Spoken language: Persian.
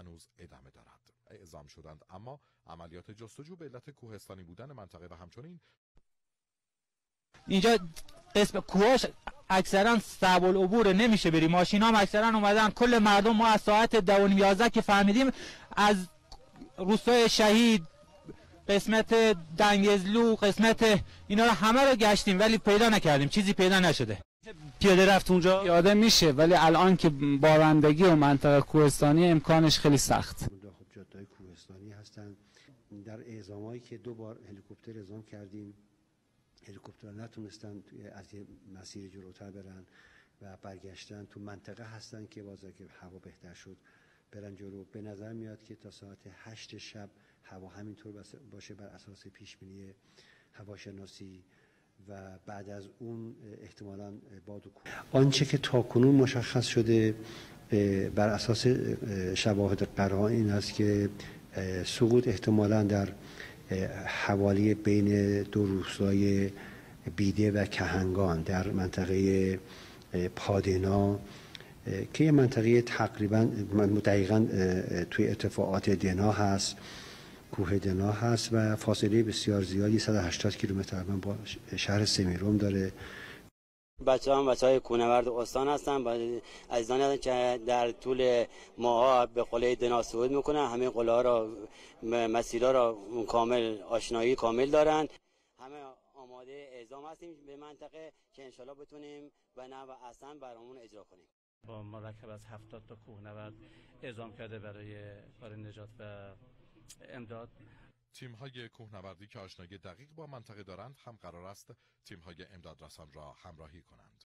هنوز ادامه دارد. اعزام شدند اما عملیات جستجو به علت کوهستانی بودن منطقه و همچنین اینجا قسم کوهاش اکثرا صعب العبور، نمیشه بری، ماشینا هم اکثرا اومدن. کل مردم ما از ساعت 10:11 که فهمیدیم از روستای شهید، قسمت دنگزلو، قسمت اینا رو همه رو گشتیم ولی پیدا نکردیم، چیزی پیدا نشده. پیاده رفت اونجا پیاده میشه ولی الان که بارندگی و منطقه کوهستانی امکانش خیلی سخت. خب جاده‌های کوهستانی هستن. در اعزامایی که 2 بار هلیکوپتر اعزام کردیم، هلیکوپترها نتونستن از یه مسیر جلوتر برن و برگشتن تو منطقه هستن که بازه که هوا بهتر شد برن جلو. به نظر میاد که تا ساعت 8 شب هوا همینطور باشه بر اساس پیش بینی هواشناسی و بعد از اون احتمالاً باد و کوه. آنچه که تاکنون مشخص شده بر اساس شواهد قرائن این است که سقوط احتمالاً در حوالی بین 2 روستای بیده و کهنگان در منطقه پادنا که یه منطقه تقریباً دقیقاً توی ارتفاعات دنا هست، کوه دنا هست و فاصله بسیار زیادی 180 کیلومتر با شهر سمیرون داره. بچه‌های کوهنورد استان هستن، عزیزانی هستن که در طول ماها به قله دنا صعود میکنن. همه قله ها را، مسیرها را کامل آشنایی کامل دارن. همه آماده اعزام هستیم به منطقه که انشالله بتونیم به نحو احسن برامون اجرا کنیم. با مرکب از 70 تا کوهنورد اعزام کرده برای کار نجات و امداد. تیم‌های کوهنوردی که آشنایی دقیق با منطقه دارند هم قرار است تیم‌های امدادرسان را همراهی کنند.